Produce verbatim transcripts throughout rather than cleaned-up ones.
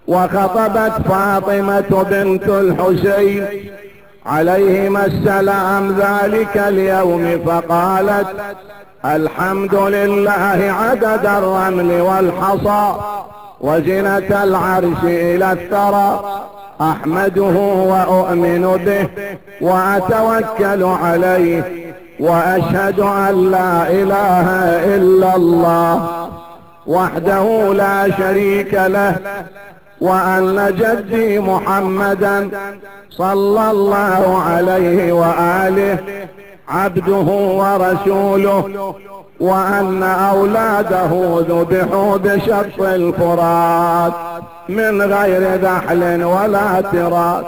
وخطبت فاطمة بنت الحسين عليهما السلام ذلك اليوم فقالت: الحمد لله عدد الرمل والحصى وزنة العرش إلى الثرى، أحمده وأؤمن به وأتوكل عليه، وأشهد أن لا إله إلا الله وحده لا شريك له، وأن جدي محمدا صلى الله عليه وآله عبده ورسوله، وأن أولاده ذبحوا بشق الفرات من غير ذحل ولا اعتراض.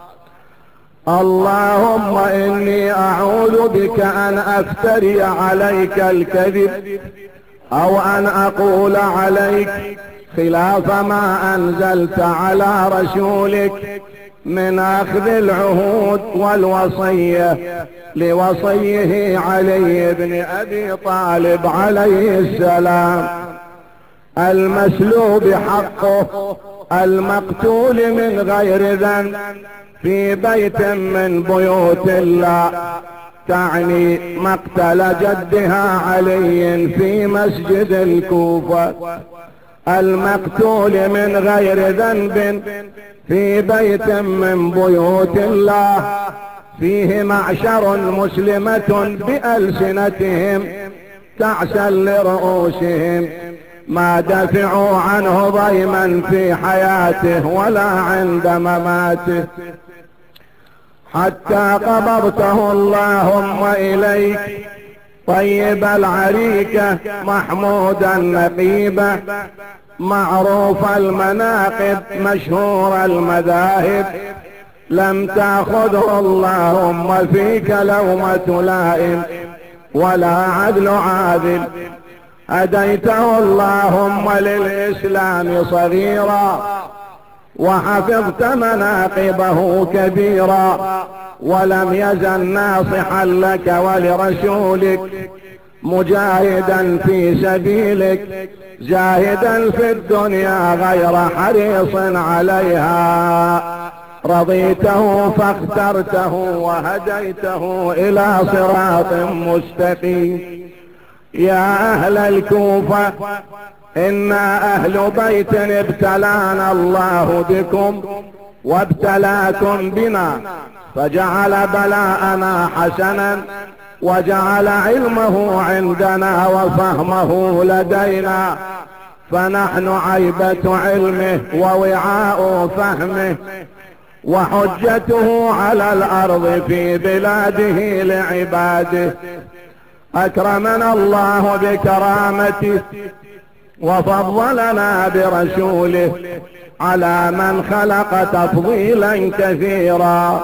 اللهم إني أعوذ بك أن أفتري عليك الكذب أو أن أقول عليك خلاف ما أنزلت على رسولك من أخذ العهود والوصية لوصيه علي بن أبي طالب عليه السلام، المسلوب حقه المقتول من غير ذنب في بيت من بيوت الله، تعني مقتل جدها علي في مسجد الكوفة، المقتول من غير ذنب في بيت من بيوت الله فيه معشر مسلمة بألسنتهم تعسا لرؤوسهم، ما دفعوا عنه ضيما في حياته ولا عند مماته، حتى قبضته اللهم إليك طيب العريكة محمود النقيبة معروف المناقب مشهور المذاهب، لم تأخذه اللهم فيك لومة لائم ولا عدل عادل، هديته اللهم للإسلام صغيرا وحفظت مناقبه كبيرا، ولم يزل ناصحا لك ولرسولك مجاهدا في سبيلك جاهدا في الدنيا غير حريص عليها، رضيته فاخترته وهديته إلى صراط مستقيم. يا أهل الكوفة إنا أهل بيت ابتلانا الله بكم وابتلاكم بنا، فجعل بلاءنا حسنا وجعل علمه عندنا وفهمه لدينا، فنحن عيبة علمه ووعاء فهمه وحجته على الأرض في بلاده لعباده. أكرمنا الله بكرامته وفضلنا برسوله على من خلق تفضيلا كثيرا،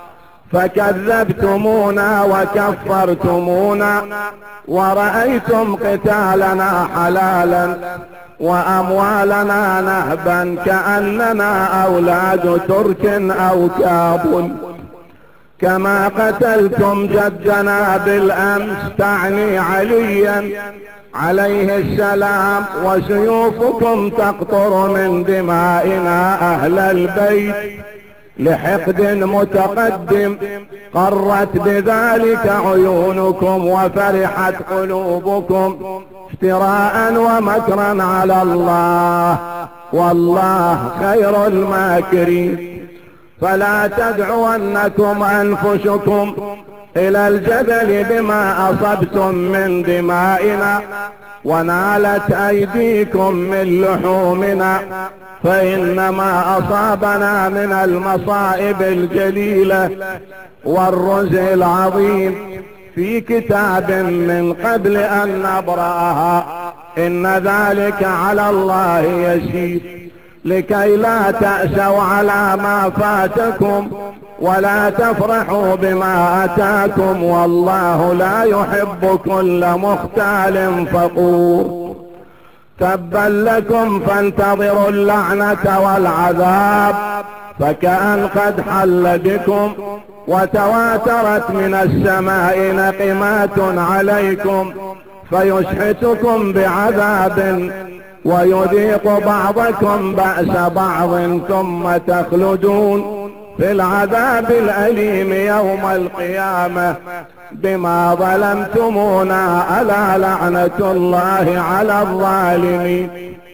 فكذبتمونا وكفرتمونا ورأيتم قتالنا حلالا وأموالنا نهبا كأننا أولاد ترك أو كابل، كما قتلتم جدنا بالأمس تعني عليا عليه السلام، وسيوفكم تقطر من دمائنا أهل البيت لحقد متقدم، قرت بذلك عيونكم وفرحت قلوبكم افتراء ومكرا على الله، والله خير الماكرين. فلا تدعونكم أنفسكم إلى الجدل بما أصبتم من دمائنا ونالت أيديكم من لحومنا، فإنما أصابنا من المصائب الجليلة والرزق العظيم في كتاب من قبل أن نبرأها، إن ذلك على الله يسير، لكي لا تأسوا على ما فاتكم ولا تفرحوا بما أتاكم، والله لا يحب كل مختال فخور. تبا لكم فانتظروا اللعنة والعذاب، فكأن قد حل بكم وتواترت من السماء نقمات عليكم فيسحتكم بعذاب ويذيق بعضكم بأس بعض ثم تخلدون في العذاب الأليم يوم القيامة بما ظلمتمونا، ألا لعنة الله على الظالمين.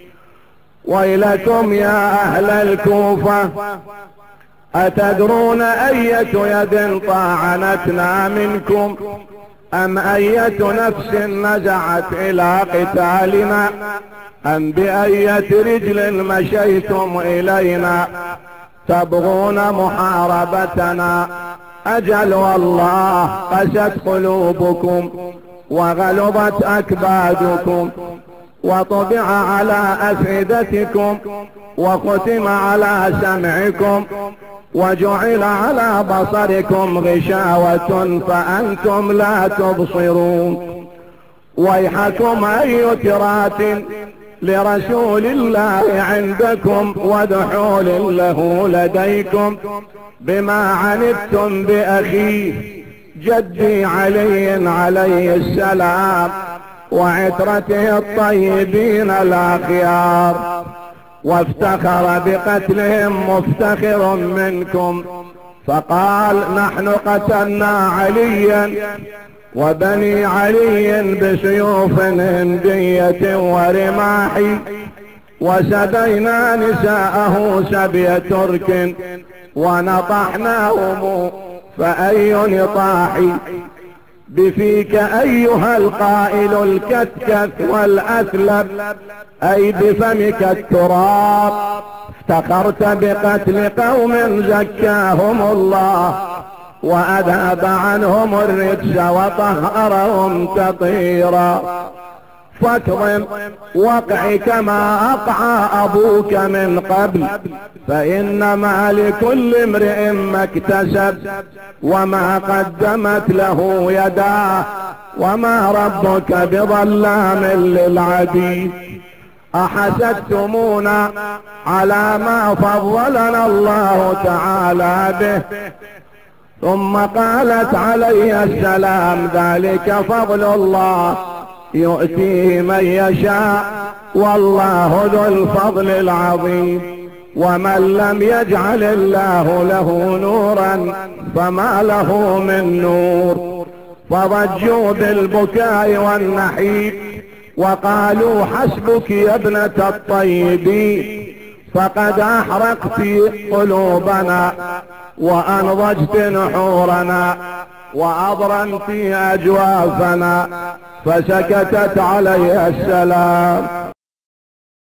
ويلكم يا أهل الكوفة، أتدرون أية يد طاعنتنا منكم، أم أية نفس نزعت إلى قتالنا، أم بأية رجل مشيتم إلينا تبغون محاربتنا؟ أجل والله قست قلوبكم وغلظت أكبادكم وطبع على أفئدتكم وختم على سمعكم وجعل على بصركم غشاوة فأنتم لا تبصرون. ويحكم أي ترات لرسول الله عندكم ودحول له لديكم بما عنتم بأخيه جدي علي عليه السلام وعترته الطيبين الأخيار، وافتخر بقتلهم مفتخر منكم فقال نحن قتلنا عليا وبني علي بسيوف هندية ورماح، وسبينا نساءه سبي ترك ونطحناهم فأي نطاح. بفيك أيها القائل الكتكت والأثلب، أي بفمك التراب، افتخرت بقتل قوم زكاهم الله وأذهب عنهم الرجس وطهرهم تطهيرا. فاكظم وقع كما أقعى أبوك من قبل، فإنما لكل امرئ ما اكتسب وما قدمت له يداه، وما ربك بظلام للعبيد. أحسدتمونا على ما فضلنا الله تعالى به؟ ثم قالت عليه السلام ذلك فضل الله يؤتيه من يشاء والله ذو الفضل العظيم. ومن لم يجعل الله له نورا فما له من نور. فضجوا بالبكاء والنحيب وقالوا حسبك يا ابنة الطيبين، فقد أحرقت قلوبنا وأنضجت نحورنا وأضرمت أجوافنا. فسكتت عليه السلام.